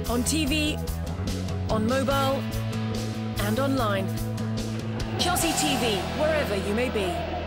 On TV, on mobile, and online. Chelsea TV, wherever you may be.